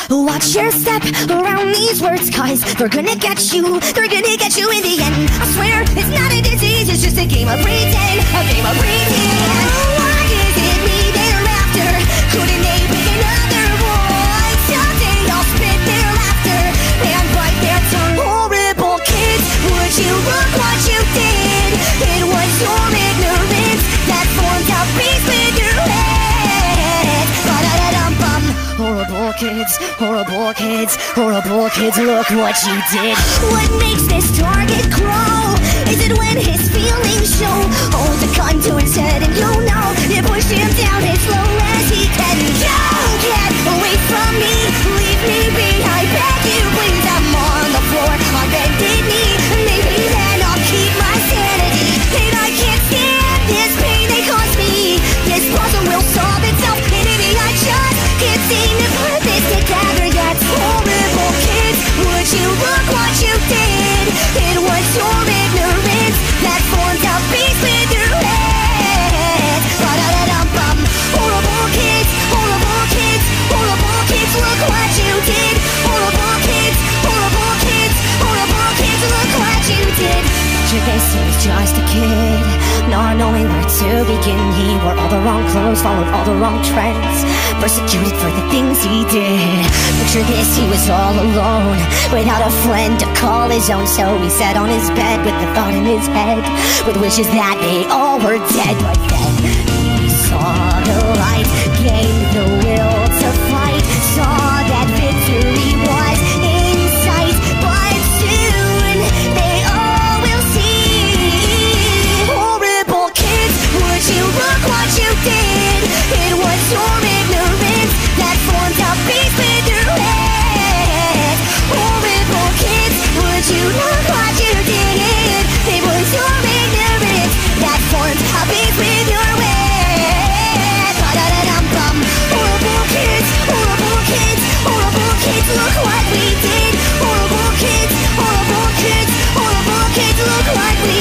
Watch your step around these words, cause they're gonna get you in the end. I swear it's not a disease, it's just a game of pretend, Why is it me they're after? Couldn't they pick another one? Someday I'll spit their laughter and bite their tongue. Horrible kids, would you look what you did? It was your ignorance that formed a beast with your head. Ba-da-da-dum-bum. Horrible kids, look what you did. What makes this target grow? Is it when his feelings show? Hold a gun to his head and you know you push him down as low as he can. Don't get away from me, leave me be. I beg you please, I'm on the floor on bended knee. Maybe then I'll keep my sanity. And I can't stand this pain they cause me. This puzzle will solve itself, and maybe I just can't seem to put this together yet. Horrible kids, would you look what you did? It was your ignorance that formed a beast with your head. Ba-da-da-dum-bum. Horrible kids, look what you did. Horrible kids, look what you did. Picture this, he was just a kid, not knowing where to begin. He wore all the wrong clothes, followed all the wrong trends, persecuted for the things he did. Picture this, he was all alone, without a friend to call his own. So he sat on his bed with the thought in his head, with wishes that they all were dead. But then he saw the light, gained the will to fight, saw that victory was in sight. But soon they all will see. Horrible kids, would you look what you did? It was your ignorance that formed a beast with your head. Horrible kids, would you look what you did? It was your ignorance that formed a beast with your head. Ba-da-da-dum-bum. Horrible kids, look what we did. Horrible kids, look what we